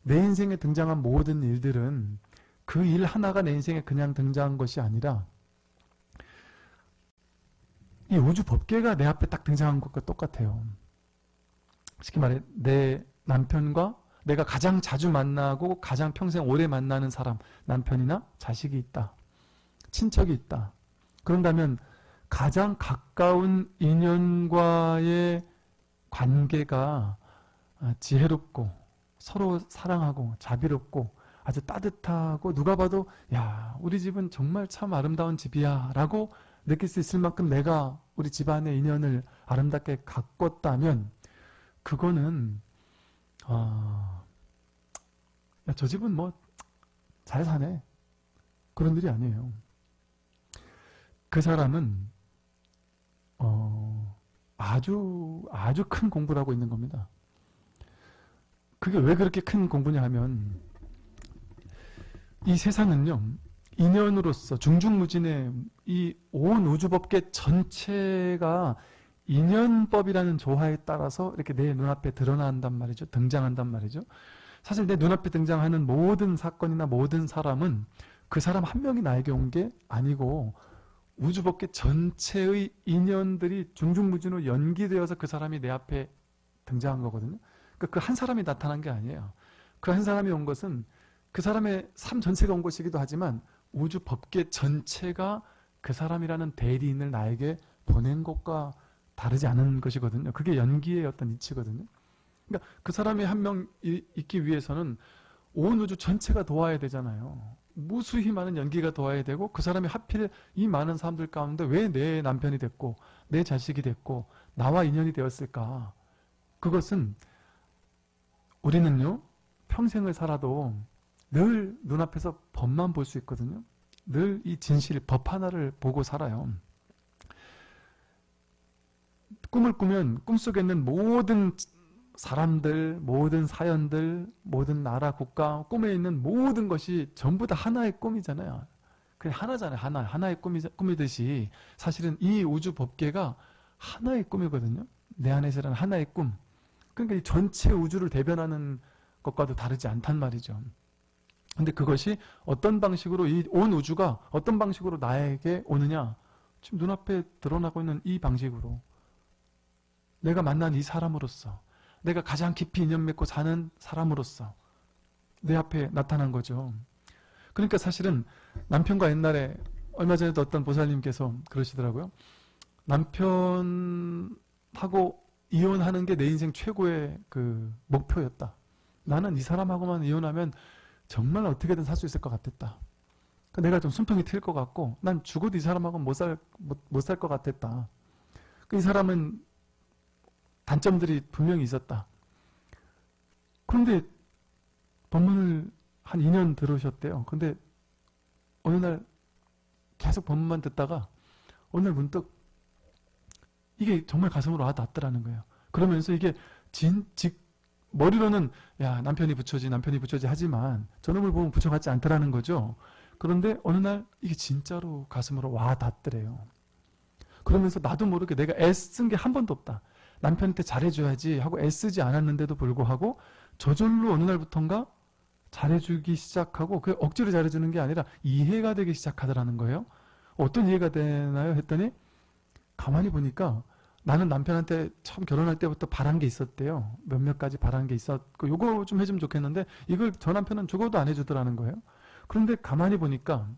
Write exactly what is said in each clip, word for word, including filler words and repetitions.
내 인생에 등장한 모든 일들은 그 일 하나가 내 인생에 그냥 등장한 것이 아니라 이 우주 법계가 내 앞에 딱 등장한 것과 똑같아요. 쉽게 말해 내 남편과 내가 가장 자주 만나고 가장 평생 오래 만나는 사람, 남편이나 자식이 있다. 친척이 있다. 그런다면 가장 가까운 인연과의 관계가 지혜롭고 서로 사랑하고 자비롭고 아주 따뜻하고 누가 봐도 야 우리 집은 정말 참 아름다운 집이야 라고 느낄 수 있을 만큼 내가 우리 집안의 인연을 아름답게 가꿨다면 그거는 어, 야, 저 집은 뭐 잘 사네 그런 일이 아니에요. 그 사람은 어, 아주 아주 큰 공부를 하고 있는 겁니다. 그게 왜 그렇게 큰 공부냐 하면 이 세상은요 인연으로서 중중무진의 이 온 우주법계 전체가 인연법이라는 조화에 따라서 이렇게 내 눈앞에 드러난단 말이죠. 등장한단 말이죠. 사실 내 눈앞에 등장하는 모든 사건이나 모든 사람은 그 사람 한 명이 나에게 온 게 아니고 우주법계 전체의 인연들이 중중무진으로 연기되어서 그 사람이 내 앞에 등장한 거거든요. 그러니까 그 한 사람이 나타난 게 아니에요. 그 한 사람이 온 것은 그 사람의 삶 전체가 온 것이기도 하지만 우주법계 전체가 그 사람이라는 대리인을 나에게 보낸 것과 다르지 않은 것이거든요. 그게 연기의 어떤 이치거든요. 그러니까 그 사람이 한 명 있기 위해서는 온 우주 전체가 도와야 되잖아요. 무수히 많은 연기가 도와야 되고 그 사람이 하필 이 많은 사람들 가운데 왜 내 남편이 됐고 내 자식이 됐고 나와 인연이 되었을까? 그것은 우리는요 평생을 살아도 늘 눈앞에서 법만 볼 수 있거든요. 늘 이 진실, 법 하나를 보고 살아요. 꿈을 꾸면 꿈속에 있는 모든 사람들, 모든 사연들, 모든 나라, 국가, 꿈에 있는 모든 것이 전부 다 하나의 꿈이잖아요. 그냥 하나잖아요. 하나. 하나의 꿈이, 꿈이듯이 사실은 이 우주 법계가 하나의 꿈이거든요. 내 안에서 일어나는 하나의 꿈. 그러니까 이 전체 우주를 대변하는 것과도 다르지 않단 말이죠. 근데 그것이 어떤 방식으로 이 온 우주가 어떤 방식으로 나에게 오느냐? 지금 눈앞에 드러나고 있는 이 방식으로. 내가 만난 이 사람으로서, 내가 가장 깊이 인연 맺고 사는 사람으로서 내 앞에 나타난 거죠. 그러니까 사실은 남편과 옛날에 얼마 전에도 어떤 보살님께서 그러시더라고요. 남편하고 이혼하는 게 내 인생 최고의 그 목표였다. 나는 이 사람하고만 이혼하면 정말 어떻게든 살 수 있을 것 같았다. 내가 좀 숨통이 트일 것 같고 난 죽어도 이 사람하고는 못 살, 못, 못 살 것 같았다. 이 사람은 단점들이 분명히 있었다. 그런데 법문을 한 이 년 들으셨대요. 근데 어느 날 계속 법문만 듣다가 어느 날 문득 이게 정말 가슴으로 와 닿더라는 거예요. 그러면서 이게 진, 직, 머리로는 야 남편이 부처지 남편이 부처지 하지만 저놈을 보면 부처 같지 않더라는 거죠. 그런데 어느 날 이게 진짜로 가슴으로 와 닿더래요. 그러면서 나도 모르게 내가 애쓴 게 한 번도 없다. 남편한테 잘해줘야지 하고 애쓰지 않았는데도 불구하고 저절로 어느 날부턴가 잘해주기 시작하고 그 억지로 잘해주는 게 아니라 이해가 되기 시작하더라는 거예요. 어떤 이해가 되나요? 했더니 가만히 보니까 나는 남편한테 처음 결혼할 때부터 바란 게 있었대요. 몇몇 가지 바란 게 있었고 요거 좀 해주면 좋겠는데 이걸 저 남편은 죽어도 안 해주더라는 거예요. 그런데 가만히 보니까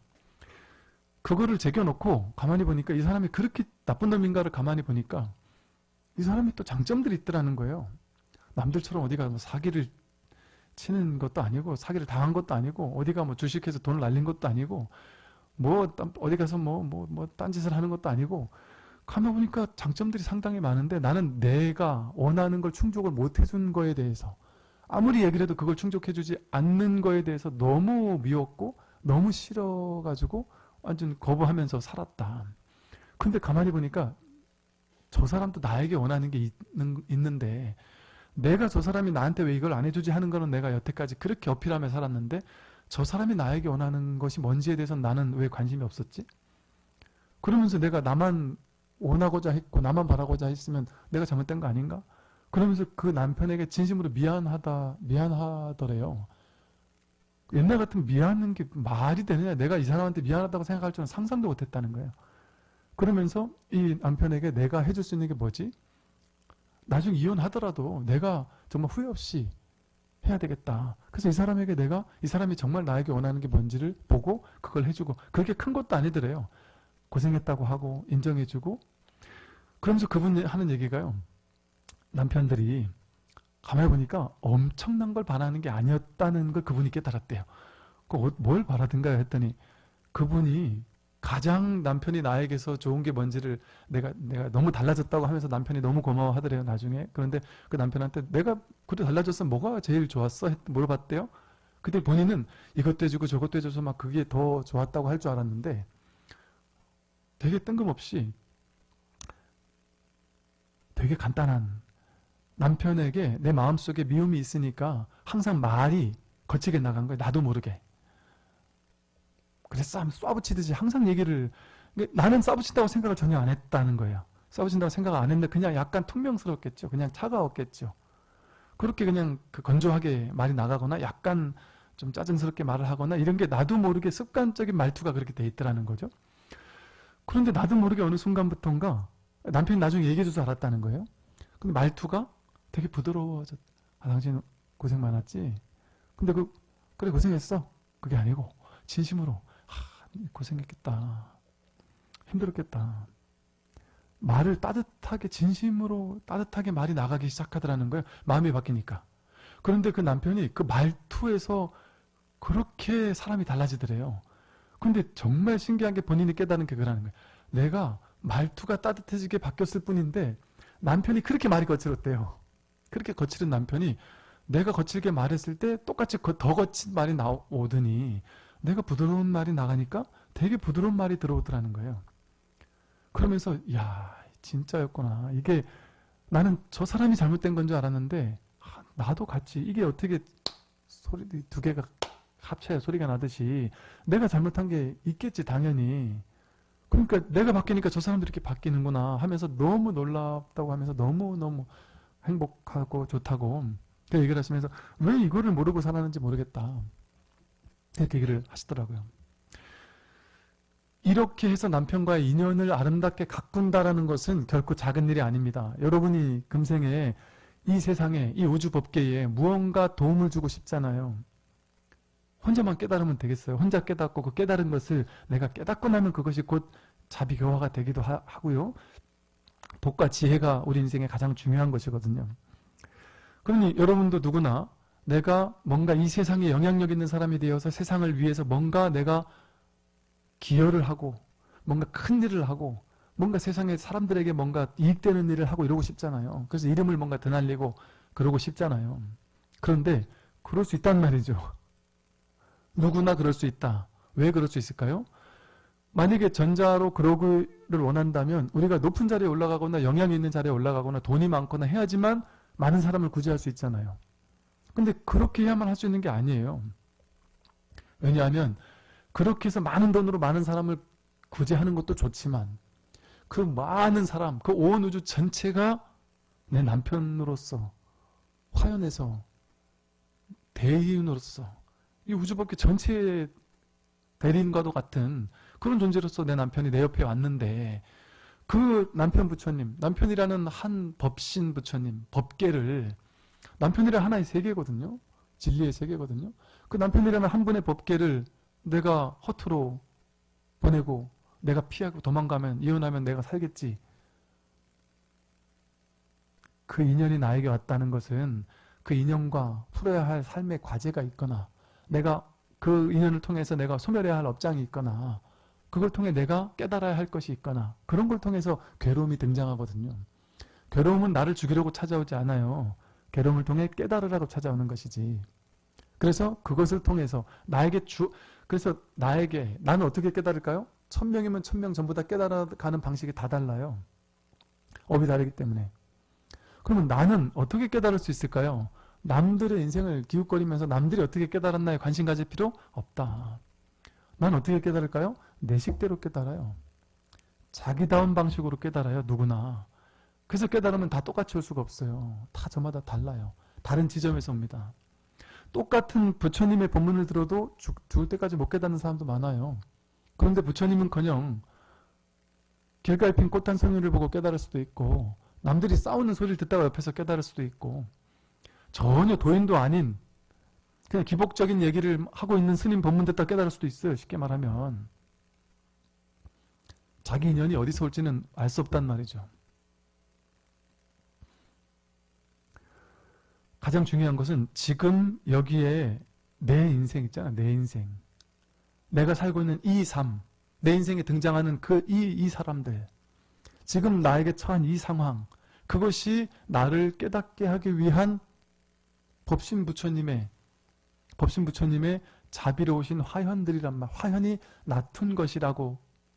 그거를 제껴놓고 가만히 보니까 이 사람이 그렇게 나쁜 놈인가를 가만히 보니까 이 사람이 또 장점들이 있더라는 거예요. 남들처럼 어디가 뭐 사기를 치는 것도 아니고 사기를 당한 것도 아니고 어디가 뭐 주식해서 돈을 날린 것도 아니고 뭐 어디 가서 뭐 뭐 뭐 딴짓을 하는 것도 아니고 가만 보니까 장점들이 상당히 많은데 나는 내가 원하는 걸 충족을 못 해준 거에 대해서 아무리 얘기를 해도 그걸 충족해주지 않는 거에 대해서 너무 미웠고 너무 싫어가지고 완전 거부하면서 살았다. 근데 가만히 보니까 저 사람도 나에게 원하는 게 있는, 있는데 내가 저 사람이 나한테 왜 이걸 안 해주지 하는 거는 내가 여태까지 그렇게 어필하며 살았는데 저 사람이 나에게 원하는 것이 뭔지에 대해서는 나는 왜 관심이 없었지? 그러면서 내가 나만 원하고자 했고 나만 바라고자 했으면 내가 잘못된 거 아닌가? 그러면서 그 남편에게 진심으로 미안하다 미안하더래요. 옛날 같은 미안한 게 말이 되느냐. 내가 이 사람한테 미안하다고 생각할 줄은 상상도 못했다는 거예요. 그러면서 이 남편에게 내가 해줄 수 있는 게 뭐지? 나중에 이혼하더라도 내가 정말 후회 없이 해야 되겠다. 그래서 이 사람에게 내가 이 사람이 정말 나에게 원하는 게 뭔지를 보고 그걸 해주고, 그렇게 큰 것도 아니더래요. 고생했다고 하고 인정해주고. 그러면서 그분이 하는 얘기가요, 남편들이 가만히 보니까 엄청난 걸 바라는 게 아니었다는 걸 그분이 깨달았대요. 그 뭘 바라든가 했더니 그분이 가장 남편이 나에게서 좋은 게 뭔지를 내가 내가 너무 달라졌다고 하면서 남편이 너무 고마워하더래요, 나중에. 그런데 그 남편한테 내가 그래 달라졌으면 뭐가 제일 좋았어? 했, 물어봤대요. 그때 본인은 이것도 해주고 저것도 해줘서 막 그게 더 좋았다고 할 줄 알았는데 되게 뜬금없이 되게 간단한, 남편에게 내 마음속에 미움이 있으니까 항상 말이 거치게 나간 거예요. 나도 모르게. 그래서 쏴붙이듯이 항상 얘기를, 나는 쏴붙인다고 생각을 전혀 안 했다는 거예요. 쏴붙인다고 생각을 안 했는데 그냥 약간 퉁명스럽겠죠. 그냥 차가웠겠죠. 그렇게 그냥 그 건조하게 말이 나가거나 약간 좀 짜증스럽게 말을 하거나 이런 게 나도 모르게 습관적인 말투가 그렇게 돼 있더라는 거죠. 그런데 나도 모르게 어느 순간부터인가 남편이 나중에 얘기해줘서 알았다는 거예요. 근데 말투가 되게 부드러워져. 아, 당신 고생 많았지? 근데 그, 그래, 고생했어. 그게 아니고, 진심으로, 아, 고생했겠다. 힘들었겠다. 말을 따뜻하게, 진심으로 따뜻하게 말이 나가기 시작하더라는 거예요. 마음이 바뀌니까. 그런데 그 남편이 그 말투에서 그렇게 사람이 달라지더래요. 근데 정말 신기한 게 본인이 깨달은 게 그러는 거예요. 내가 말투가 따뜻해지게 바뀌었을 뿐인데 남편이 그렇게 말이 거칠었대요. 그렇게 거칠은 남편이 내가 거칠게 말했을 때 똑같이 더 거친 말이 나오더니 내가 부드러운 말이 나가니까 되게 부드러운 말이 들어오더라는 거예요. 그러면서 야, 진짜였구나. 이게 나는 저 사람이 잘못된 건 줄 알았는데 아, 나도 같이 이게 어떻게 소리 두 개가 합쳐야 소리가 나듯이 내가 잘못한 게 있겠지 당연히. 그러니까 내가 바뀌니까 저 사람들이 이렇게 바뀌는구나 하면서 너무 놀랍다고 하면서 너무너무 행복하고 좋다고 그 얘기를 하시면서 왜 이거를 모르고 살았는지 모르겠다 이렇게 얘기를 하시더라고요. 이렇게 해서 남편과의 인연을 아름답게 가꾼다라는 것은 결코 작은 일이 아닙니다. 여러분이 금생에 이 세상에 이 우주 법계에 무언가 도움을 주고 싶잖아요. 혼자만 깨달으면 되겠어요. 혼자 깨닫고 그 깨달은 것을 내가 깨닫고 나면 그것이 곧 자비교화가 되기도 하, 하고요. 복과 지혜가 우리 인생에 가장 중요한 것이거든요. 그러니 여러분도 누구나 내가 뭔가 이 세상에 영향력 있는 사람이 되어서 세상을 위해서 뭔가 내가 기여를 하고 뭔가 큰 일을 하고 뭔가 세상에 사람들에게 뭔가 이익되는 일을 하고 이러고 싶잖아요. 그래서 이름을 뭔가 드날리고 그러고 싶잖아요. 그런데 그럴 수 있단 말이죠. 누구나 그럴 수 있다. 왜 그럴 수 있을까요? 만약에 전자로 그러기를 원한다면 우리가 높은 자리에 올라가거나 영향이 있는 자리에 올라가거나 돈이 많거나 해야지만 많은 사람을 구제할 수 있잖아요. 근데 그렇게 해야만 할 수 있는 게 아니에요. 왜냐하면 그렇게 해서 많은 돈으로 많은 사람을 구제하는 것도 좋지만 그 많은 사람, 그 온 우주 전체가 내 남편으로서 화연해서 대의인으로서 이 우주법계 전체의 대리인과도 같은 그런 존재로서 내 남편이 내 옆에 왔는데 그 남편 부처님, 남편이라는 한 법신 부처님, 법계를 남편이라는 하나의 세계거든요. 진리의 세계거든요. 그 남편이라는 한 분의 법계를 내가 허투루 보내고 내가 피하고 도망가면 이혼하면 내가 살겠지. 그 인연이 나에게 왔다는 것은 그 인연과 풀어야 할 삶의 과제가 있거나 내가 그 인연을 통해서 내가 소멸해야 할 업장이 있거나 그걸 통해 내가 깨달아야 할 것이 있거나 그런 걸 통해서 괴로움이 등장하거든요. 괴로움은 나를 죽이려고 찾아오지 않아요. 괴로움을 통해 깨달으라고 찾아오는 것이지. 그래서 그것을 통해서 나에게 주 그래서 나에게 나는 어떻게 깨달을까요? 천 명이면 천 명 전부 다 깨달아가는 방식이 다 달라요. 업이 다르기 때문에. 그러면 나는 어떻게 깨달을 수 있을까요? 남들의 인생을 기웃거리면서 남들이 어떻게 깨달았나에 관심 가질 필요 없다. 난 어떻게 깨달을까요? 내 식대로 깨달아요. 자기다운 방식으로 깨달아요. 누구나. 그래서 깨달으면 다 똑같이 올 수가 없어요. 다 저마다 달라요. 다른 지점에서 옵니다. 똑같은 부처님의 법문을 들어도 죽, 죽을 때까지 못 깨닫는 사람도 많아요. 그런데 부처님은커녕 길가에 핀 꽃 한 송이를 보고 깨달을 수도 있고 남들이 싸우는 소리를 듣다가 옆에서 깨달을 수도 있고 전혀 도인도 아닌 그냥 기복적인 얘기를 하고 있는 스님 법문 듣다 깨달을 수도 있어요. 쉽게 말하면. 자기 인연이 어디서 올지는 알 수 없단 말이죠. 가장 중요한 것은 지금 여기에 내 인생 있잖아. 내 인생. 내가 살고 있는 이 삶. 내 인생에 등장하는 그 이 이 사람들. 지금 나에게 처한 이 상황. 그것이 나를 깨닫게 하기 위한 법신 부처님의 법신 부처님의 자비로우신 화현들이란 말. 화현이 낳은 것이라고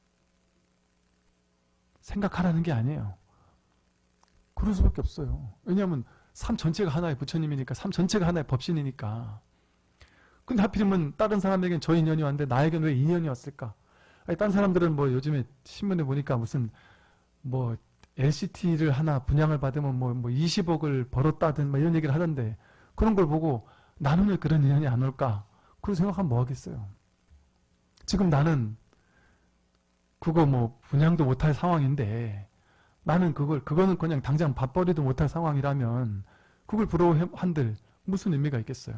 생각하라는 게 아니에요. 그럴 수밖에 없어요. 왜냐하면 삶 전체가 하나의 부처님이니까, 삶 전체가 하나의 법신이니까. 근데 하필이면 다른 사람에겐 저 인연이 왔는데 나에겐 왜 인연이 왔을까? 아니, 다른 사람들은 뭐 요즘에 신문에 보니까 무슨 뭐 엘시티를 하나 분양을 받으면 뭐, 뭐 이십억을 벌었다든 뭐 이런 얘기를 하던데 그런 걸 보고 나는 왜 그런 인연이 안 올까? 그런 생각하면 뭐 하겠어요. 지금 나는 그거 뭐 분양도 못할 상황인데 나는 그걸 그거는 그냥 당장 밥벌이도 못할 상황이라면 그걸 부러워한들 무슨 의미가 있겠어요.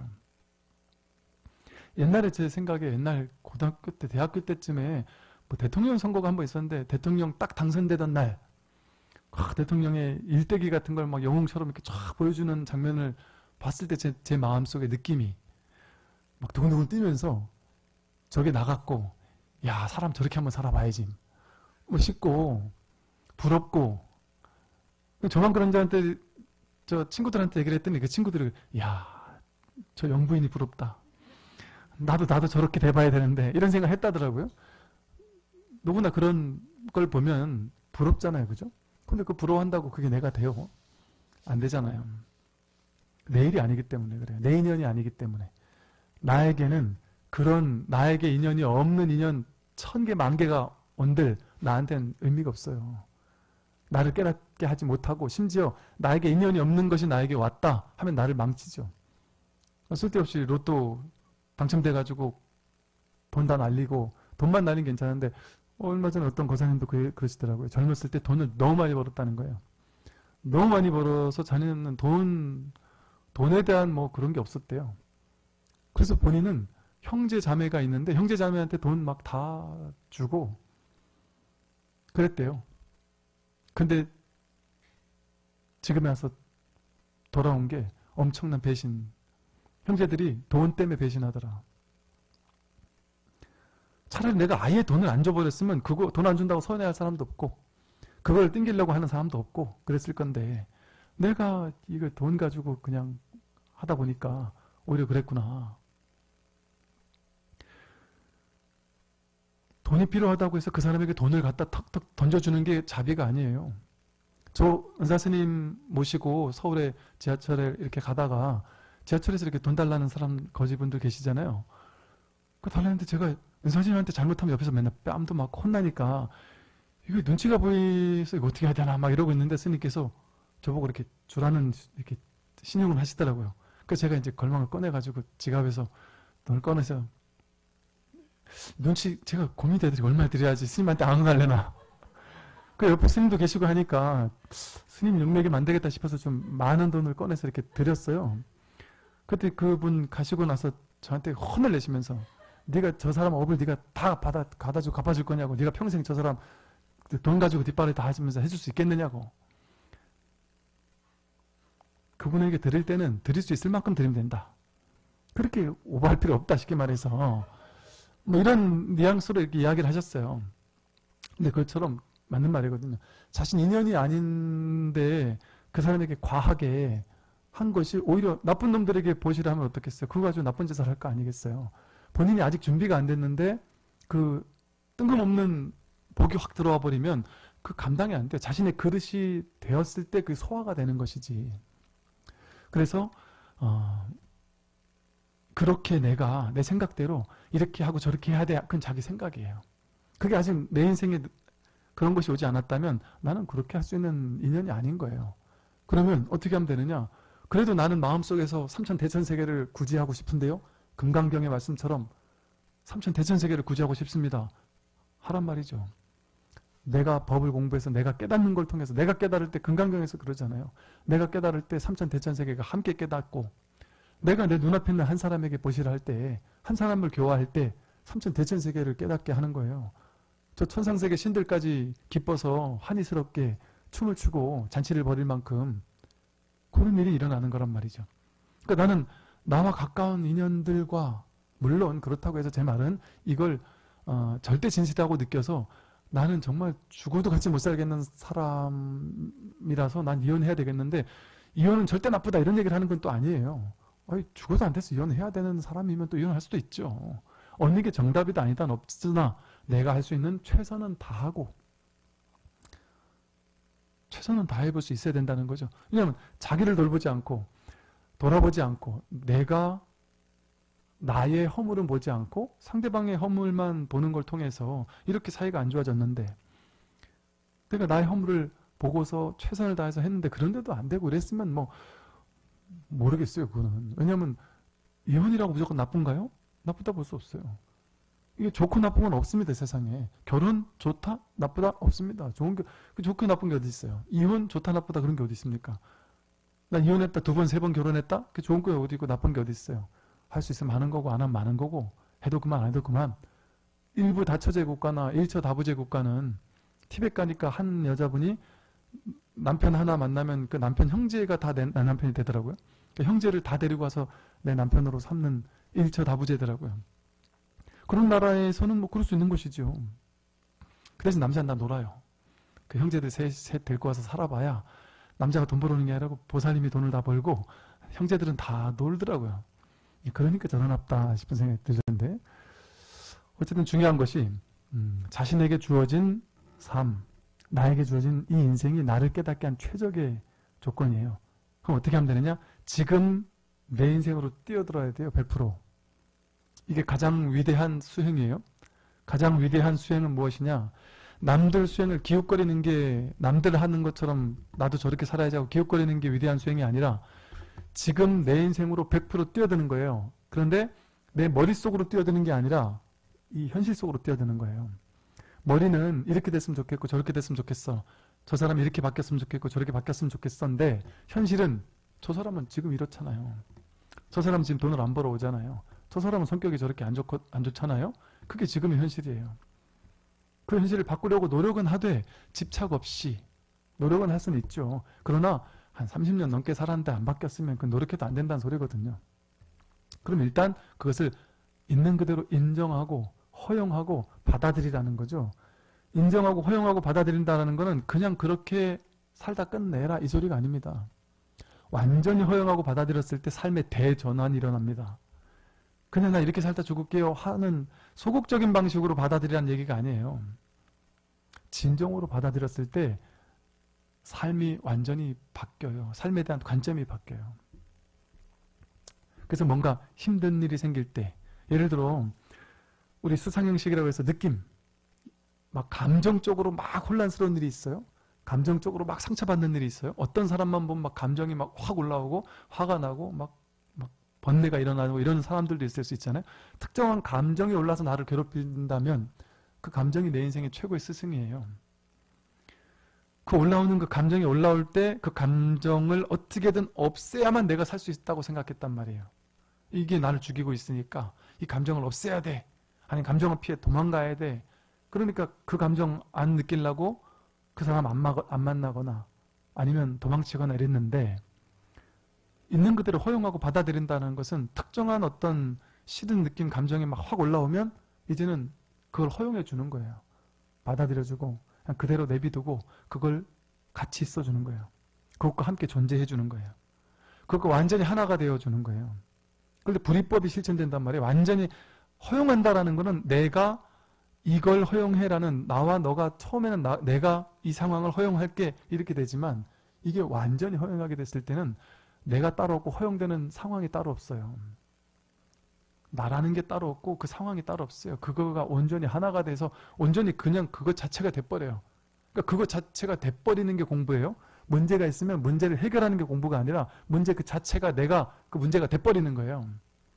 옛날에 제 생각에 옛날 고등학교 때 대학교 때쯤에 뭐 대통령 선거가 한 번 있었는데 대통령 딱 당선되던 날 아, 대통령의 일대기 같은 걸 막 영웅처럼 이렇게 쫙 보여주는 장면을 봤을 때 제 제 마음속의 느낌이 막 두근두근 뛰면서 저게 나갔고 야 사람 저렇게 한번 살아봐야지 멋있고 부럽고 저만 그런 자한테 저 친구들한테 얘기를 했더니 그 친구들이 야 저 영부인이 부럽다 나도 나도 저렇게 돼봐야 되는데 이런 생각 했다더라고요. 누구나 그런 걸 보면 부럽잖아요, 그죠? 근데 그 부러워한다고 그게 내가 돼요? 안 되잖아요. 내 일이 아니기 때문에 그래요. 내 인연이 아니기 때문에. 나에게는 그런 나에게 인연이 없는 인연 천 개, 만 개가 온들 나한테는 의미가 없어요. 나를 깨닫게 하지 못하고 심지어 나에게 인연이 없는 것이 나에게 왔다 하면 나를 망치죠. 쓸데없이 로또 당첨돼가지고 돈 다 날리고 돈만 날리면 괜찮은데 얼마 전에 어떤 거사님도 그, 그러시더라고요. 젊었을 때 돈을 너무 많이 벌었다는 거예요. 너무 많이 벌어서 자기는 돈, 돈에 대한 뭐 그런 게 없었대요. 그래서 본인은 형제 자매가 있는데 형제 자매한테 돈 막 다 주고 그랬대요. 근데 지금에 와서 돌아온 게 엄청난 배신. 형제들이 돈 때문에 배신하더라. 차라리 내가 아예 돈을 안 줘버렸으면 그거 돈 안 준다고 서운해할 사람도 없고 그걸 땡기려고 하는 사람도 없고 그랬을 건데 내가 이거 돈 가지고 그냥 하다 보니까 오히려 그랬구나. 돈이 필요하다고 해서 그 사람에게 돈을 갖다 턱턱 던져주는 게 자비가 아니에요. 저 은사스님 모시고 서울에 지하철에 이렇게 가다가 지하철에서 이렇게 돈 달라는 사람 거지분들 계시잖아요. 그 달라는데 제가 은사스님한테 잘못하면 옆에서 맨날 뺨도 막 혼나니까 이거 눈치가 보여서 이거 어떻게 해야 되나 막 이러고 있는데 스님께서 저보고 이렇게 주라는 이렇게 신용을 하시더라고요. 그래서 제가 이제 걸망을 꺼내가지고 지갑에서 돈을 꺼내서 눈치 제가 고민이 되더니 얼마나 드려야지 스님한테 안 응하려나. 그 옆에 스님도 계시고 하니까 스님 용맥이면 안 되겠다 싶어서 좀 많은 돈을 꺼내서 이렇게 드렸어요. 그때 그분 가시고 나서 저한테 혼을 내시면서 네가 저 사람 업을 네가 다 받아 가다주고 갚아줄 거냐고 네가 평생 저 사람 돈 가지고 뒷발을 다 하시면서 해줄 수 있겠느냐고. 그분에게 드릴 때는 드릴 수 있을 만큼 드리면 된다. 그렇게 오버할 필요 없다 쉽게 말해서 뭐 이런 뉘앙스로 이렇게 이야기를 하셨어요. 근데 그것처럼 맞는 말이거든요. 자신 인연이 아닌데 그 사람에게 과하게 한 것이 오히려 나쁜 놈들에게 보시를 하면 어떻겠어요? 그거 가지고 나쁜 짓을 할 거 아니겠어요? 본인이 아직 준비가 안 됐는데 그 뜬금없는 복이 확 들어와 버리면 그 감당이 안 돼요. 자신의 그릇이 되었을 때 그 소화가 되는 것이지. 그래서 어, 그렇게 내가 내 생각대로 이렇게 하고 저렇게 해야 돼. 그건 자기 생각이에요. 그게 아직 내 인생에 그런 것이 오지 않았다면 나는 그렇게 할 수 있는 인연이 아닌 거예요. 그러면 어떻게 하면 되느냐? 그래도 나는 마음속에서 삼천대천세계를 구제하고 싶은데요. 금강경의 말씀처럼 삼천대천세계를 구제하고 싶습니다. 하란 말이죠. 내가 법을 공부해서 내가 깨닫는 걸 통해서 내가 깨달을 때 금강경에서 그러잖아요. 내가 깨달을 때 삼천대천세계가 함께 깨닫고 내가 내 눈앞에 있는 한 사람에게 보시라 할 때 한 사람을 교화할 때 삼천대천세계를 깨닫게 하는 거예요. 저 천상세계 신들까지 기뻐서 환희스럽게 춤을 추고 잔치를 벌일 만큼 그런 일이 일어나는 거란 말이죠. 그러니까 나는 나와 가까운 인연들과 물론 그렇다고 해서 제 말은 이걸 어, 절대 진실이라고 느껴서 나는 정말 죽어도 같이 못 살겠는 사람이라서 난 이혼해야 되겠는데 이혼은 절대 나쁘다 이런 얘기를 하는 건 또 아니에요. 아니, 죽어도 안 돼서 이혼해야 되는 사람이면 또 이혼할 수도 있죠. 어느 게 정답이다 아니다 없으나 내가 할 수 있는 최선은 다하고 최선은 다해볼 수 있어야 된다는 거죠. 왜냐하면 자기를 돌보지 않고 돌아보지 않고 내가 나의 허물은 보지 않고 상대방의 허물만 보는 걸 통해서 이렇게 사이가 안 좋아졌는데 내가 나의 허물을 보고서 최선을 다해서 했는데 그런데도 안 되고 이랬으면 뭐 모르겠어요. 그거는. 왜냐하면 이혼이라고 무조건 나쁜가요? 나쁘다 볼 수 없어요. 이게 좋고 나쁜 건 없습니다. 세상에. 결혼 좋다 나쁘다 없습니다. 좋은 게 좋고 나쁜 게 어디 있어요. 이혼 좋다 나쁘다 그런 게 어디 있습니까? 난 이혼했다 두 번 세 번 결혼했다 그게 좋은 게 어디 있고 나쁜 게 어디 있어요. 할 수 있으면 하는 거고 안 하면 많은 거고 해도 그만 안 해도 그만. 일부 다처제 국가나 일처 다부제 국가는 티벳 가니까 한 여자분이 남편 하나 만나면 그 남편 형제가 다 내 남편이 되더라고요. 그 형제를 다 데리고 와서 내 남편으로 삼는 일처 다부제더라고요. 그런 나라에서는 뭐 그럴 수 있는 것이죠. 그 대신 남자는 다 놀아요. 그 형제들 셋, 셋 데리고 와서 살아봐야 남자가 돈 벌어오는 게 아니라 보살님이 돈을 다 벌고 형제들은 다 놀더라고요. 그러니까 저런 없다 싶은 생각이 들었는데 어쨌든 중요한 것이 음, 자신에게 주어진 삶, 나에게 주어진 이 인생이 나를 깨닫게 한 최적의 조건이에요. 그럼 어떻게 하면 되느냐? 지금 내 인생으로 뛰어들어야 돼요. 백 퍼센트. 이게 가장 위대한 수행이에요. 가장 위대한 수행은 무엇이냐? 남들 수행을 기웃거리는 게 남들 하는 것처럼 나도 저렇게 살아야지 하고 기웃거리는 게 위대한 수행이 아니라 지금 내 인생으로 백 퍼센트 뛰어드는 거예요. 그런데 내 머릿속으로 뛰어드는 게 아니라 이 현실 속으로 뛰어드는 거예요. 머리는 이렇게 됐으면 좋겠고 저렇게 됐으면 좋겠어. 저 사람이 이렇게 바뀌었으면 좋겠고 저렇게 바뀌었으면 좋겠었는데 현실은 저 사람은 지금 이렇잖아요. 저 사람은 지금 돈을 안 벌어오잖아요. 저 사람은 성격이 저렇게 안, 좋고, 안 좋잖아요. 그게 지금의 현실이에요. 그 현실을 바꾸려고 노력은 하되 집착 없이 노력은 할 수는 있죠. 그러나 한 삼십 년 넘게 살았는데 안 바뀌었으면 그 노력해도 안 된다는 소리거든요. 그럼 일단 그것을 있는 그대로 인정하고 허용하고 받아들이라는 거죠. 인정하고 허용하고 받아들인다는 것은 그냥 그렇게 살다 끝내라 이 소리가 아닙니다. 완전히 허용하고 받아들였을 때 삶의 대전환이 일어납니다. 그냥 나 이렇게 살다 죽을게요 하는 소극적인 방식으로 받아들이라는 얘기가 아니에요. 진정으로 받아들였을 때 삶이 완전히 바뀌어요. 삶에 대한 관점이 바뀌어요. 그래서 뭔가 힘든 일이 생길 때 예를 들어 우리 수상형식이라고 해서 느낌 막 감정적으로 막 혼란스러운 일이 있어요. 감정적으로 막 상처받는 일이 있어요. 어떤 사람만 보면 막 감정이 막 확 올라오고 화가 나고 막, 막 번뇌가 일어나고 이런 사람들도 있을 수 있잖아요. 특정한 감정이 올라서 나를 괴롭힌다면 그 감정이 내 인생의 최고의 스승이에요. 그 올라오는 그 감정이 올라올 때 그 감정을 어떻게든 없애야만 내가 살 수 있다고 생각했단 말이에요. 이게 나를 죽이고 있으니까 이 감정을 없애야 돼. 아니 감정을 피해 도망가야 돼. 그러니까 그 감정 안 느끼려고 그 사람 안, 마, 안 만나거나 아니면 도망치거나 이랬는데 있는 그대로 허용하고 받아들인다는 것은 특정한 어떤 싫은 느낌, 감정이 막 확 올라오면 이제는 그걸 허용해 주는 거예요. 받아들여주고 그냥 그대로 내비두고 그걸 같이 있어주는 거예요. 그것과 함께 존재해 주는 거예요. 그것과 완전히 하나가 되어주는 거예요. 그런데 불이법이 실천된단 말이에요. 완전히 허용한다라는 것은 내가 이걸 허용해라는 나와 너가 처음에는 나, 내가 이 상황을 허용할게 이렇게 되지만 이게 완전히 허용하게 됐을 때는 내가 따로 없고 허용되는 상황이 따로 없어요. 나라는 게 따로 없고 그 상황이 따로 없어요. 그거가 온전히 하나가 돼서 온전히 그냥 그것 자체가 돼버려요. 그러니까 그것 자체가 돼버리는 게 공부예요. 문제가 있으면 문제를 해결하는 게 공부가 아니라 문제 그 자체가 내가 그 문제가 돼버리는 거예요.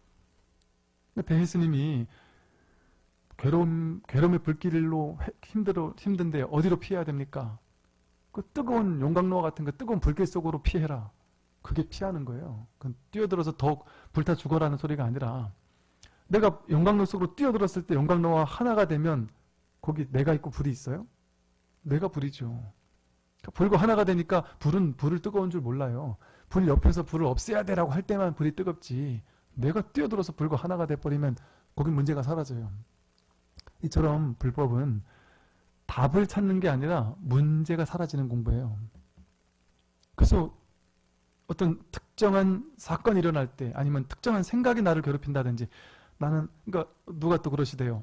배 스님이 괴로움, 괴로움의 불길로 힘들어, 힘든데 어디로 피해야 됩니까? 그 뜨거운 용광로 같은 그 뜨거운 불길 속으로 피해라. 그게 피하는 거예요. 그건 뛰어들어서 더욱 불타 죽어라는 소리가 아니라 내가 용광로 속으로 뛰어들었을 때 용광로와 하나가 되면 거기 내가 있고 불이 있어요? 내가 불이죠. 불과 하나가 되니까 불은 불을 뜨거운 줄 몰라요. 불 옆에서 불을 없애야 되라고 할 때만 불이 뜨겁지 내가 뛰어들어서 불과 하나가 돼버리면 거긴 문제가 사라져요. 이처럼 불법은 답을 찾는 게 아니라 문제가 사라지는 공부예요. 그래서 어떤 특정한 사건이 일어날 때 아니면 특정한 생각이 나를 괴롭힌다든지 나는 그러니까 누가 또 그러시대요.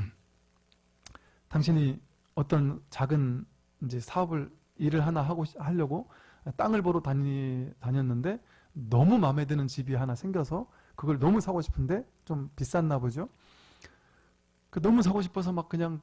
당신이 어떤 작은 이제 사업을 일을 하나 하고 하려고 땅을 보러 다니, 다녔는데 너무 마음에 드는 집이 하나 생겨서 그걸 너무 사고 싶은데 좀 비쌌나 보죠. 그 너무 사고 싶어서 막 그냥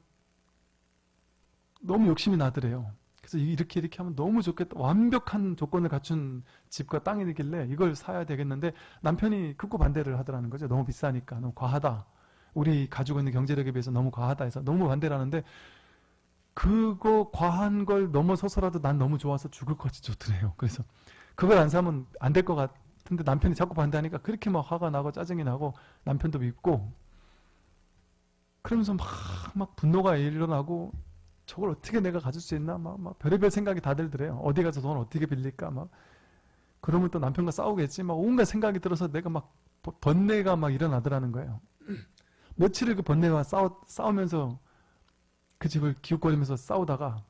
너무 욕심이 나더래요. 그래서 이렇게 이렇게 하면 너무 좋겠다. 완벽한 조건을 갖춘 집과 땅이길래 이걸 사야 되겠는데 남편이 극구 반대를 하더라는 거죠. 너무 비싸니까 너무 과하다. 우리 가지고 있는 경제력에 비해서 너무 과하다 해서 너무 반대를 하는데 그거 과한 걸 넘어서서라도 난 너무 좋아서 죽을 것 같이 좋더래요. 그래서 그걸 안 사면 안 될 것 같은데 남편이 자꾸 반대하니까 그렇게 막 화가 나고 짜증이 나고 남편도 밉고 그러면서 막, 막 분노가 일어나고 저걸 어떻게 내가 가질 수 있나 막, 막 별의별 생각이 다 들더래요. 어디 가서 돈 어떻게 빌릴까 막 그러면 또 남편과 싸우겠지 막 온갖 생각이 들어서 내가 막 번뇌가 막 일어나더라는 거예요. 며칠을 그 번뇌와 싸우, 싸우면서 그 집을 기웃거리면서 싸우다가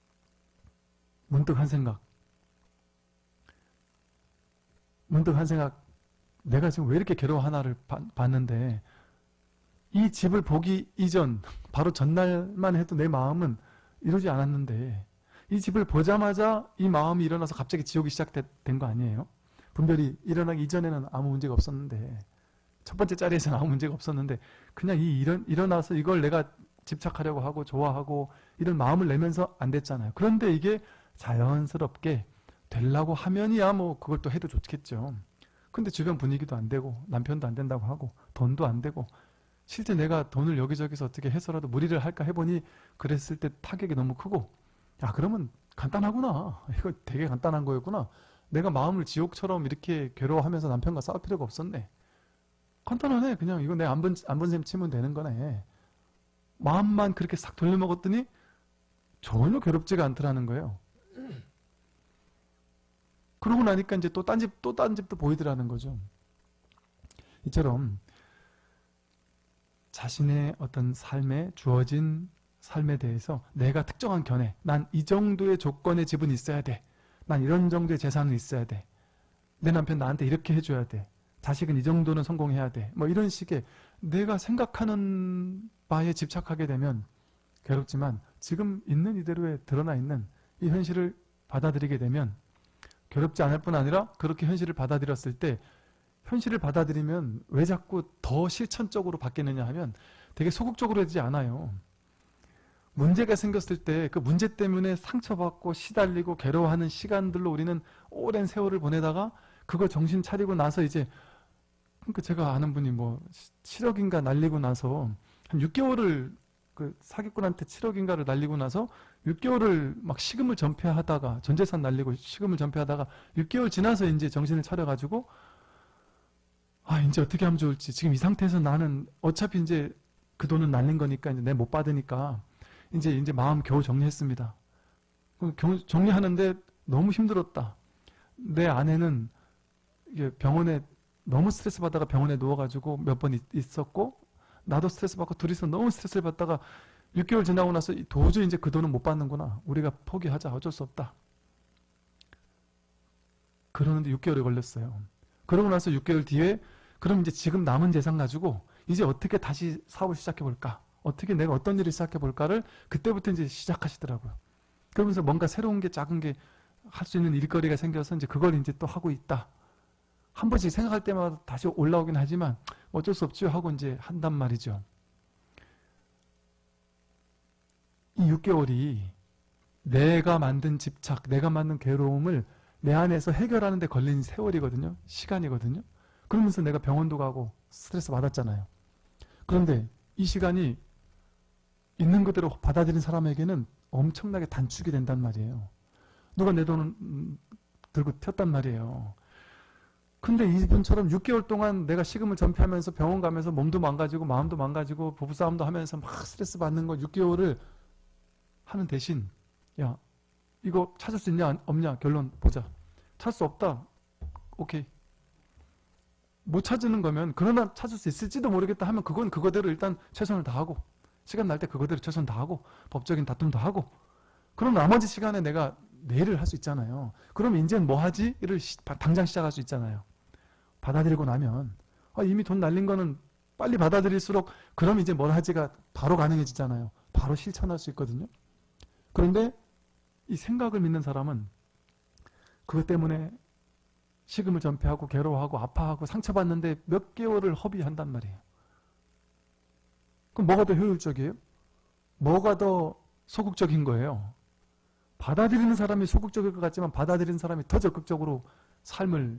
문득 한 생각 문득 한 생각 내가 지금 왜 이렇게 괴로워하나를 봤는데 이 집을 보기 이전 바로 전날만 해도 내 마음은 이러지 않았는데 이 집을 보자마자 이 마음이 일어나서 갑자기 지옥이 시작된 거 아니에요? 분별이 일어나기 이전에는 아무 문제가 없었는데 첫 번째 자리에서는 아무 문제가 없었는데 그냥 이 일어, 일어나서 이걸 내가 집착하려고 하고 좋아하고 이런 마음을 내면서 안 됐잖아요. 그런데 이게 자연스럽게 되려고 하면이야 뭐 그걸 또 해도 좋겠죠. 근데 주변 분위기도 안 되고 남편도 안 된다고 하고 돈도 안 되고 실제 내가 돈을 여기저기서 어떻게 해서라도 무리를 할까 해보니 그랬을 때 타격이 너무 크고 야 그러면 간단하구나. 이거 되게 간단한 거였구나. 내가 마음을 지옥처럼 이렇게 괴로워하면서 남편과 싸울 필요가 없었네. 간단하네. 그냥 이거 내 안 본, 안 본 셈 치면 되는 거네. 마음만 그렇게 싹 돌려먹었더니 전혀 괴롭지가 않더라는 거예요. 그러고 나니까 이제 또 딴 집, 또 딴 집도 보이더라는 거죠. 이처럼 자신의 어떤 삶에 주어진 삶에 대해서 내가 특정한 견해, 난 이 정도의 조건의 집은 있어야 돼. 난 이런 정도의 재산은 있어야 돼. 내 남편 나한테 이렇게 해줘야 돼. 자식은 이 정도는 성공해야 돼. 뭐 이런 식의 내가 생각하는 바에 집착하게 되면 괴롭지만 지금 있는 이대로에 드러나 있는 이 현실을 받아들이게 되면 괴롭지 않을 뿐 아니라 그렇게 현실을 받아들였을 때 현실을 받아들이면 왜 자꾸 더 실천적으로 바뀌느냐 하면 되게 소극적으로 되지 않아요. 문제가 생겼을 때 그 문제 때문에 상처받고 시달리고 괴로워하는 시간들로 우리는 오랜 세월을 보내다가 그거 정신 차리고 나서 이제 그러니까 제가 아는 분이 뭐 칠억인가 날리고 나서 한 육 개월을 그 사기꾼한테 칠억인가를 날리고 나서 육 개월을 막 시금을 전폐하다가 전재산 날리고 시금을 전폐하다가 육 개월 지나서 이제 정신을 차려가지고 아 이제 어떻게 하면 좋을지 지금 이 상태에서 나는 어차피 이제 그 돈은 날린 거니까 이제 내 못 받으니까 이제 이제 마음 겨우 정리했습니다. 겨우 정리하는데 너무 힘들었다. 내 아내는 이게 병원에 너무 스트레스 받다가 병원에 누워가지고 몇 번 있었고 나도 스트레스 받고 둘이서 너무 스트레스를 받다가 육 개월 지나고 나서 도저히 이제 그 돈은 못 받는구나. 우리가 포기하자. 어쩔 수 없다. 그러는데 육 개월이 걸렸어요. 그러고 나서 육 개월 뒤에 그럼 이제 지금 남은 재산 가지고 이제 어떻게 다시 사업을 시작해 볼까? 어떻게 내가 어떤 일을 시작해 볼까를 그때부터 이제 시작하시더라고요. 그러면서 뭔가 새로운 게 작은 게 할 수 있는 일거리가 생겨서 이제 그걸 이제 또 하고 있다. 한 번씩 생각할 때마다 다시 올라오긴 하지만 어쩔 수 없죠 하고 이제 한단 말이죠. 이 육 개월이 내가 만든 집착, 내가 만든 괴로움을 내 안에서 해결하는 데 걸린 세월이거든요. 시간이거든요. 그러면서 내가 병원도 가고 스트레스 받았잖아요. 그런데 이 시간이 있는 그대로 받아들인 사람에게는 엄청나게 단축이 된단 말이에요. 누가 내 돈을 들고 튀었단 말이에요. 근데 이분처럼 육 개월 동안 내가 식음을 전폐하면서 병원 가면서 몸도 망가지고 마음도 망가지고 부부싸움도 하면서 막 스트레스 받는 거 육 개월을 하는 대신 야 이거 찾을 수 있냐 없냐 결론 보자. 찾을 수 없다. 오케이. 못 찾는 거면 그러나 찾을 수 있을지도 모르겠다 하면 그건 그거대로 일단 최선을 다하고 시간 날 때 그거대로 최선 다하고 법적인 다툼도 하고 그럼 나머지 시간에 내가 내일을 할 수 있잖아요. 그럼 이제는 뭐 하지?를 당장 시작할 수 있잖아요. 받아들이고 나면 아, 이미 돈 날린 거는 빨리 받아들일수록 그럼 이제 뭘 하지가 바로 가능해지잖아요. 바로 실천할 수 있거든요. 그런데 이 생각을 믿는 사람은 그것 때문에 식음을 전폐하고 괴로워하고 아파하고 상처받는데 몇 개월을 허비한단 말이에요. 그럼 뭐가 더 효율적이에요? 뭐가 더 소극적인 거예요? 받아들이는 사람이 소극적일 것 같지만 받아들이는 사람이 더 적극적으로 삶을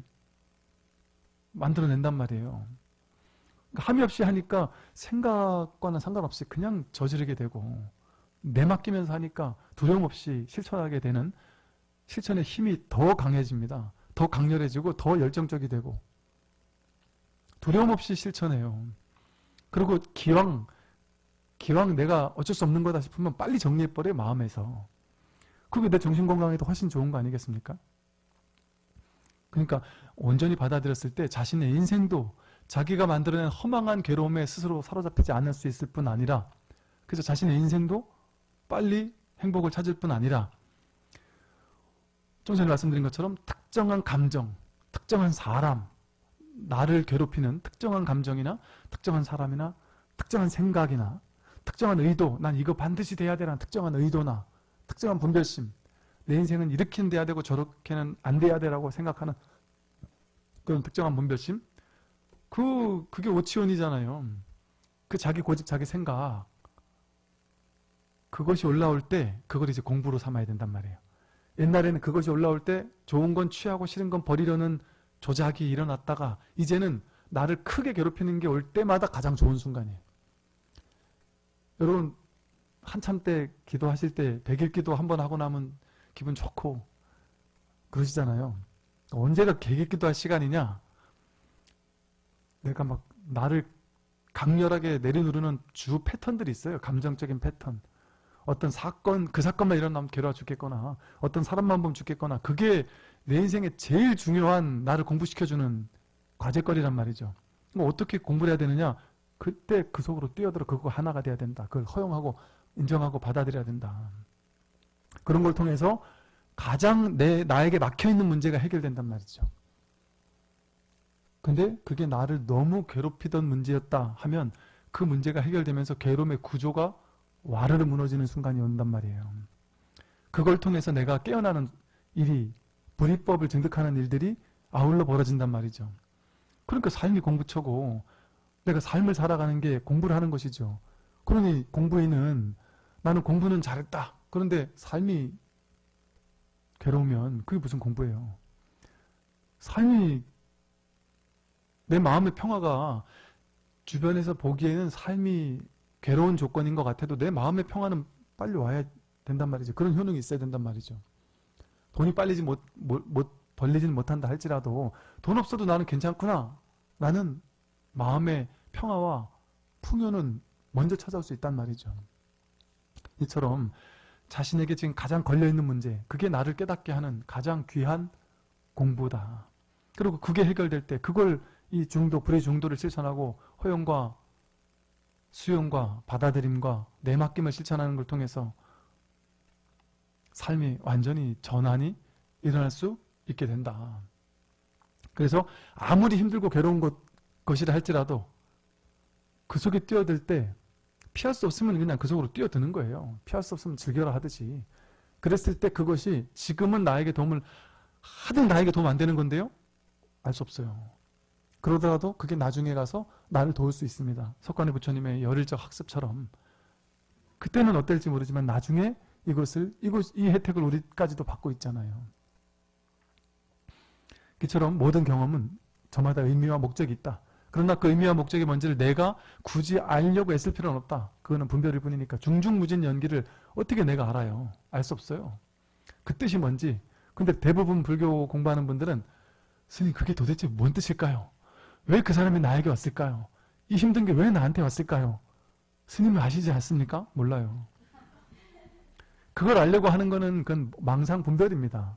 만들어낸단 말이에요. 그러니까 함이 없이 하니까 생각과는 상관없이 그냥 저지르게 되고 내맡기면서 하니까 두려움 없이 실천하게 되는 실천의 힘이 더 강해집니다. 더 강렬해지고 더 열정적이 되고 두려움 없이 실천해요. 그리고 기왕 기왕 내가 어쩔 수 없는 거다 싶으면 빨리 정리해버려요. 마음에서. 그게 내 정신건강에도 훨씬 좋은 거 아니겠습니까? 그러니까 온전히 받아들였을 때 자신의 인생도 자기가 만들어낸 허망한 괴로움에 스스로 사로잡히지 않을 수 있을 뿐 아니라 그래서 자신의 인생도 빨리 행복을 찾을 뿐 아니라 좀 전에 말씀드린 것처럼 특정한 감정, 특정한 사람, 나를 괴롭히는 특정한 감정이나 특정한 사람이나 특정한 생각이나 특정한 의도, 난 이거 반드시 돼야 되라는 특정한 의도나 특정한 분별심, 내 인생은 이렇게는 돼야 되고 저렇게는 안 돼야 되라고 생각하는 그런 특정한 분별심, 그, 그게 오치원이잖아요. 그 자기 고집, 자기 생각, 그것이 올라올 때 그걸 이제 공부로 삼아야 된단 말이에요. 옛날에는 그것이 올라올 때 좋은 건 취하고 싫은 건 버리려는 조작이 일어났다가 이제는 나를 크게 괴롭히는 게 올 때마다 가장 좋은 순간이에요. 여러분 한참 때 기도하실 때 백일 기도 한번 하고 나면 기분 좋고 그러시잖아요. 언제가 백일 기도할 시간이냐? 내가 막 나를 강렬하게 내려누르는 주 패턴들이 있어요. 감정적인 패턴. 어떤 사건, 그 사건만 일어나면 괴로워 죽겠거나 어떤 사람만 보면 죽겠거나 그게 내 인생에 제일 중요한 나를 공부시켜주는 과제거리란 말이죠. 뭐 어떻게 공부를 해야 되느냐? 그때 그 속으로 뛰어들어 그거 하나가 돼야 된다. 그걸 허용하고 인정하고 받아들여야 된다. 그런 걸 통해서 가장 내 나에게 막혀있는 문제가 해결된단 말이죠. 근데 그게 나를 너무 괴롭히던 문제였다 하면 그 문제가 해결되면서 괴로움의 구조가 와르르 무너지는 순간이 온단 말이에요. 그걸 통해서 내가 깨어나는 일이 불이법을 증득하는 일들이 아울러 벌어진단 말이죠. 그러니까 삶이 공부처고 내가 삶을 살아가는 게 공부를 하는 것이죠. 그러니 공부인은 나는 공부는 잘했다. 그런데 삶이 괴로우면 그게 무슨 공부예요. 삶이 내 마음의 평화가 주변에서 보기에는 삶이 괴로운 조건인 것 같아도 내 마음의 평화는 빨리 와야 된단 말이죠. 그런 효능이 있어야 된단 말이죠. 돈이 빨리 못, 못, 못 벌리지는 못한다 할지라도 돈 없어도 나는 괜찮구나. 나는 마음의 평화와 풍요는 먼저 찾아올 수 있단 말이죠. 이처럼 자신에게 지금 가장 걸려있는 문제, 그게 나를 깨닫게 하는 가장 귀한 공부다. 그리고 그게 해결될 때 그걸 이 중도, 불의 중도를 실천하고 허용과 수용과 받아들임과 내맡김을 실천하는 걸 통해서 삶이 완전히 전환이 일어날 수 있게 된다. 그래서 아무리 힘들고 괴로운 것, 것이라 할지라도 그 속에 뛰어들 때 피할 수 없으면 그냥 그 속으로 뛰어드는 거예요. 피할 수 없으면 즐겨라 하듯이. 그랬을 때 그것이 지금은 나에게 도움을 하든 나에게 도움 안 되는 건데요. 알 수 없어요. 그러더라도 그게 나중에 가서 나를 도울 수 있습니다. 석관의 부처님의 열일적 학습처럼 그때는 어떨지 모르지만 나중에 이것을 이것 이 혜택을 우리까지도 받고 있잖아요. 이처럼 모든 경험은 저마다 의미와 목적이 있다. 그러나 그 의미와 목적이 뭔지를 내가 굳이 알려고 애쓸 필요는 없다. 그거는 분별일 뿐이니까. 중중무진 연기를 어떻게 내가 알아요? 알 수 없어요. 그 뜻이 뭔지. 근데 대부분 불교 공부하는 분들은 스님 그게 도대체 뭔 뜻일까요? 왜 그 사람이 나에게 왔을까요? 이 힘든 게 왜 나한테 왔을까요? 스님은 아시지 않습니까? 몰라요. 그걸 알려고 하는 거는 그건 망상 분별입니다.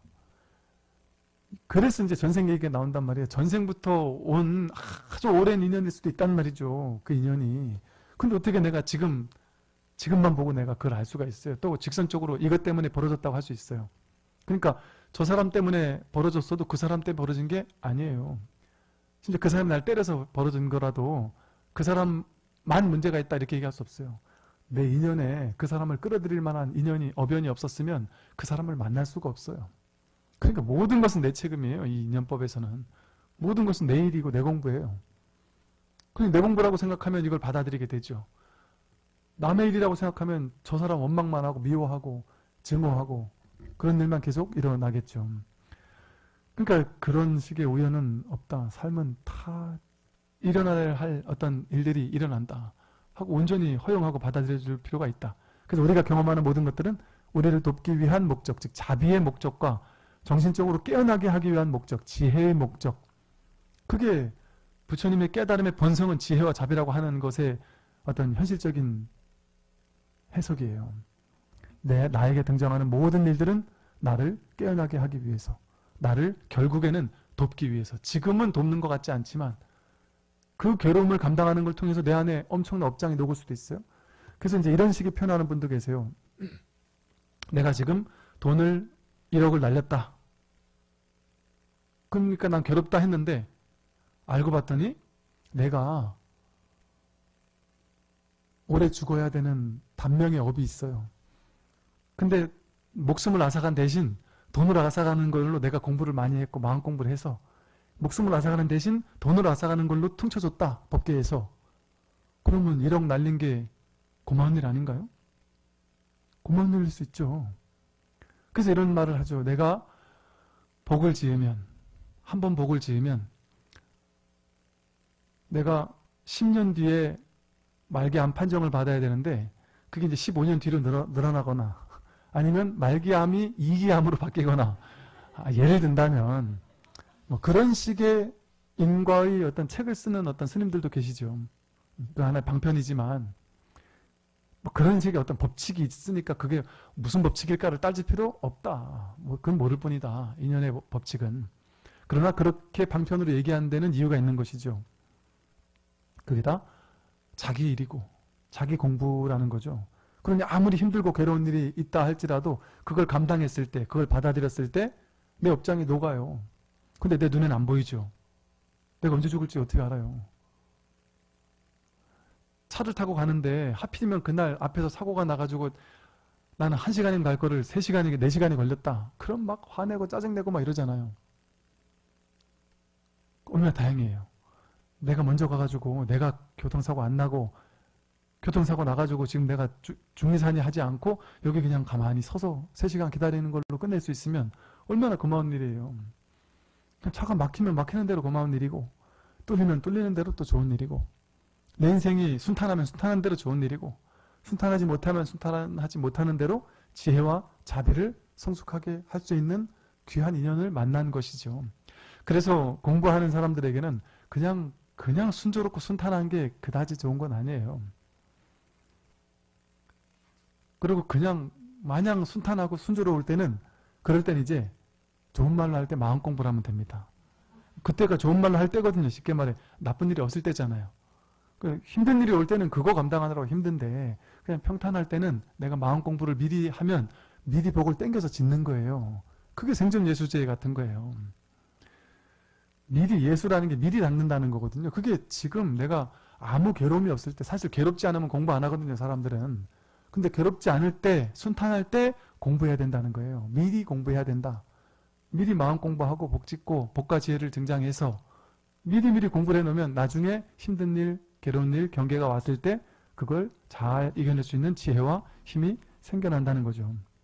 그래서 이제 전생 얘기가 나온단 말이에요. 전생부터 온 아주 오랜 인연일 수도 있단 말이죠. 그 인연이. 근데 어떻게 내가 지금, 지금만 보고 내가 그걸 알 수가 있어요. 또 직선적으로 이것 때문에 벌어졌다고 할 수 있어요. 그러니까 저 사람 때문에 벌어졌어도 그 사람 때문에 벌어진 게 아니에요. 진짜 그 사람이 날 때려서 벌어진 거라도 그 사람만 문제가 있다 이렇게 얘기할 수 없어요. 내 인연에 그 사람을 끌어들일 만한 인연이, 어변이 없었으면 그 사람을 만날 수가 없어요. 그러니까 모든 것은 내 책임이에요. 이 인연법에서는. 모든 것은 내 일이고 내 공부예요. 그냥 내 공부라고 생각하면 이걸 받아들이게 되죠. 남의 일이라고 생각하면 저 사람 원망만 하고 미워하고 증오하고 그런 일만 계속 일어나겠죠. 그러니까 그런 식의 우연은 없다. 삶은 다 일어나야 할 어떤 일들이 일어난다 하고 온전히 허용하고 받아들여줄 필요가 있다. 그래서 우리가 경험하는 모든 것들은 우리를 돕기 위한 목적, 즉 자비의 목적과 정신적으로 깨어나게 하기 위한 목적, 지혜의 목적. 그게 부처님의 깨달음의 본성은 지혜와 자비라고 하는 것의 어떤 현실적인 해석이에요. 내, 나에게 등장하는 모든 일들은 나를 깨어나게 하기 위해서, 나를 결국에는 돕기 위해서. 지금은 돕는 것 같지 않지만 그 괴로움을 감당하는 걸 통해서 내 안에 엄청난 업장이 녹을 수도 있어요. 그래서 이제 이런 식의 표현하는 분도 계세요. 내가 지금 돈을 일억을 날렸다. 그러니까 난 괴롭다 했는데 알고 봤더니 내가 오래 죽어야 되는 단명의 업이 있어요. 근데 목숨을 앗아간 대신 돈을 앗아가는 걸로 내가 공부를 많이 했고 마음 공부를 해서 목숨을 앗아가는 대신 돈을 앗아가는 걸로 퉁쳐줬다. 법계에서. 그러면 일억 날린 게 고마운 일 아닌가요? 고마운 일일 수 있죠. 그래서 이런 말을 하죠. 내가 복을 지으면, 한 번 복을 지으면 내가 십 년 뒤에 말기암 판정을 받아야 되는데 그게 이제 십오 년 뒤로 늘어, 늘어나거나 아니면 말기암이 이기암으로 바뀌거나, 아, 예를 든다면 뭐 그런 식의 인과의 어떤 책을 쓰는 어떤 스님들도 계시죠. 그 하나의 방편이지만 뭐 그런 식의 어떤 법칙이 있으니까 그게 무슨 법칙일까를 따질 필요 없다. 뭐 그건 모를 뿐이다. 인연의 법칙은. 그러나 그렇게 방편으로 얘기하는 데는 이유가 있는 것이죠. 그게 다 자기 일이고 자기 공부라는 거죠. 그러니 아무리 힘들고 괴로운 일이 있다 할지라도 그걸 감당했을 때, 그걸 받아들였을 때 내 업장이 녹아요. 근데 내 눈엔 안 보이죠. 내가 언제 죽을지 어떻게 알아요. 차를 타고 가는데 하필이면 그날 앞에서 사고가 나가지고 나는 한 시간이면 갈 거를 세 시간이, 네 시간이 걸렸다. 그럼 막 화내고 짜증내고 막 이러잖아요. 얼마나 다행이에요. 내가 먼저 가가지고 내가 교통사고 안 나고 교통사고 나가지고 지금 내가 주, 중리산이 하지 않고 여기 그냥 가만히 서서 세 시간 기다리는 걸로 끝낼 수 있으면 얼마나 고마운 일이에요. 차가 막히면 막히는 대로 고마운 일이고 뚫리면 뚫리는 대로 또 좋은 일이고 내 인생이 순탄하면 순탄한 대로 좋은 일이고 순탄하지 못하면 순탄하지 못하는 대로 지혜와 자비를 성숙하게 할 수 있는 귀한 인연을 만난 것이죠. 그래서 공부하는 사람들에게는 그냥 그냥 순조롭고 순탄한 게 그다지 좋은 건 아니에요. 그리고 그냥 마냥 순탄하고 순조로울 때는 그럴 땐 이제 좋은 말로 할 때 마음 공부를 하면 됩니다. 그때가 좋은 말로 할 때거든요. 쉽게 말해 나쁜 일이 없을 때잖아요. 힘든 일이 올 때는 그거 감당하느라고 힘든데 그냥 평탄할 때는 내가 마음 공부를 미리 하면 미리 복을 땡겨서 짓는 거예요. 그게 생존예수제 같은 거예요. 미리 예수라는 게 미리 닦는다는 거거든요. 그게 지금 내가 아무 괴로움이 없을 때, 사실 괴롭지 않으면 공부 안 하거든요, 사람들은. 근데 괴롭지 않을 때, 순탄할 때 공부해야 된다는 거예요. 미리 공부해야 된다. 미리 마음 공부하고 복 짓고 복과 지혜를 증장해서 미리미리 공부를 해놓으면 나중에 힘든 일, 괴로운 일, 경계가 왔을 때 그걸 잘 이겨낼 수 있는 지혜와 힘이 생겨난다는 거죠.